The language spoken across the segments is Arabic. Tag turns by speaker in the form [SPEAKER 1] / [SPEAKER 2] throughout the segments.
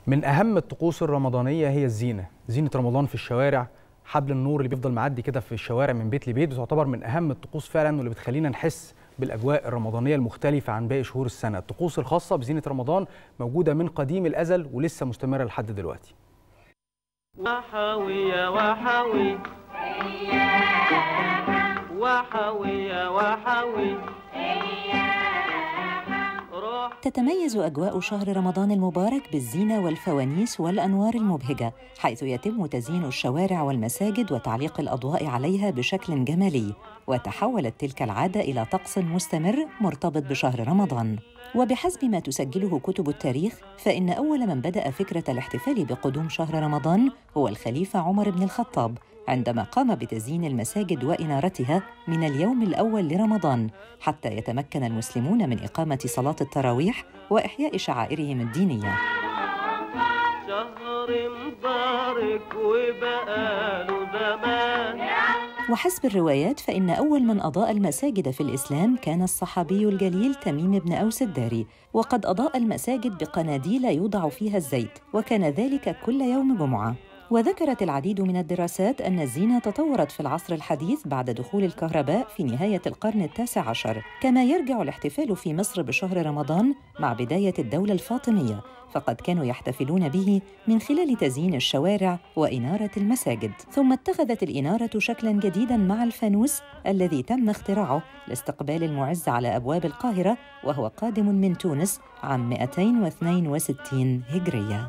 [SPEAKER 1] من أهم الطقوس الرمضانية هي الزينة، زينة رمضان في الشوارع، حبل النور اللي بيفضل معدي كده في الشوارع من بيت لبيت، وتعتبر من أهم الطقوس فعلا واللي بتخلينا نحس بالأجواء الرمضانية المختلفة عن باقي شهور السنة. الطقوس الخاصة بزينة رمضان موجودة من قديم الأزل ولسه مستمرة لحد دلوقتي.
[SPEAKER 2] وحوي يا وحوي وحوي يا وحوي.
[SPEAKER 3] تتميز أجواء شهر رمضان المبارك بالزينة والفوانيس والأنوار المبهجة، حيث يتم تزيين الشوارع والمساجد وتعليق الأضواء عليها بشكل جمالي، وتحولت تلك العادة إلى طقس مستمر مرتبط بشهر رمضان. وبحسب ما تسجله كتب التاريخ، فإن أول من بدأ فكرة الاحتفال بقدوم شهر رمضان هو الخليفة عمر بن الخطاب، عندما قام بتزيين المساجد وإنارتها من اليوم الأول لرمضان، حتى يتمكن المسلمون من إقامة صلاة التراويح وإحياء شعائرهم الدينية.
[SPEAKER 2] شهر مبارك وبقاله زمان.
[SPEAKER 3] وحسب الروايات فإن أول من أضاء المساجد في الإسلام كان الصحابي الجليل تميم بن أوس الداري، وقد أضاء المساجد بقناديل يوضع فيها الزيت، وكان ذلك كل يوم جمعة. وذكرت العديد من الدراسات أن الزينة تطورت في العصر الحديث بعد دخول الكهرباء في نهاية القرن التاسع عشر، كما يرجع الاحتفال في مصر بشهر رمضان مع بداية الدولة الفاطمية، فقد كانوا يحتفلون به من خلال تزيين الشوارع وإنارة المساجد. ثم اتخذت الإنارة شكلاً جديداً مع الفانوس الذي تم اختراعه لاستقبال المعز على أبواب القاهرة، وهو قادم من تونس عام 262 هجرية.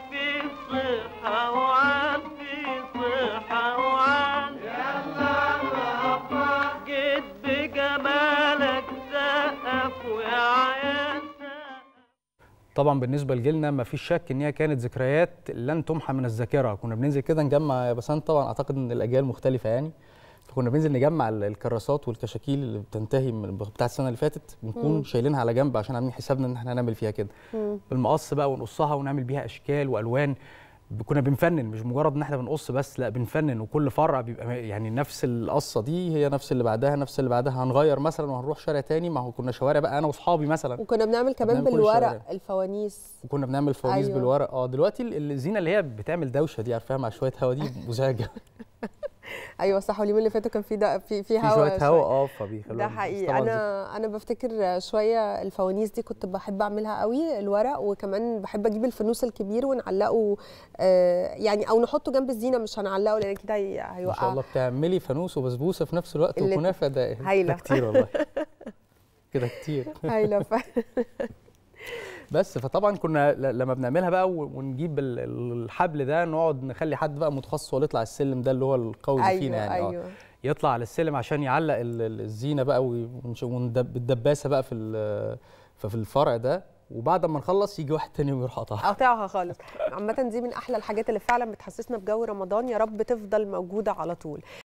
[SPEAKER 1] طبعا بالنسبه لجيلنا ما فيش شك ان هي كانت ذكريات لن تمحى من الذاكره. كنا بننزل كده نجمع، بس انا طبعا اعتقد ان الاجيال مختلفه يعني، فكنا بننزل نجمع الكراسات والكشاكيل اللي بتنتهي من بتاعه السنه اللي فاتت، بنكون شايلينها على جنب عشان عاملين حسابنا ان احنا هنعمل فيها كده بالمقص بقى، ونقصها ونعمل بيها اشكال والوان. كنا بنفنن، مش مجرد ان احنا بنقص بس، لا بنفنن، وكل فرع بيبقى يعني نفس القصه دي هي نفس اللي بعدها نفس اللي بعدها، هنغير مثلا وهنروح شارع تاني. ما هو كنا شوارع بقى انا واصحابي مثلا،
[SPEAKER 4] وكنا بنعمل كمان بالورق الفوانيس،
[SPEAKER 1] وكنا بنعمل فوانيس أيوة. بالورق. دلوقتي الزينه اللي هي بتعمل دوشه دي، عارفاها، مع شويه هوا، دي مزعجه.
[SPEAKER 4] ايوه صح، واليومين اللي فاتوا كان في هوا
[SPEAKER 1] شويه هوا فبيخلوها.
[SPEAKER 4] ده حقيقي. انا بفتكر شويه الفوانيس دي كنت بحب اعملها قوي، الورق، وكمان بحب اجيب الفانوس الكبير ونعلقه يعني، او نحطه جنب الزينه، مش هنعلقه لان كده هيوقع.
[SPEAKER 1] ما شاء الله بتعملي فانوس وبسبوسه في نفس الوقت وكنافه، ده
[SPEAKER 4] هايله
[SPEAKER 1] كتير والله. كده كتير
[SPEAKER 4] هايله.
[SPEAKER 1] بس فطبعا كنا لما بنعملها بقى ونجيب الحبل ده، نقعد نخلي حد بقى متخصص هو يطلع السلم ده اللي هو القوي
[SPEAKER 4] أيوة
[SPEAKER 1] فينا يعني.
[SPEAKER 4] أيوة.
[SPEAKER 1] يطلع على السلم عشان يعلق الزينه بقى، بالدباسه بقى في الفرع ده، وبعد ما نخلص يجي واحد تاني ويروح
[SPEAKER 4] قاطعها خالص. عامه دي من احلى الحاجات اللي فعلا بتحسسنا بجو رمضان، يا رب تفضل موجوده على طول.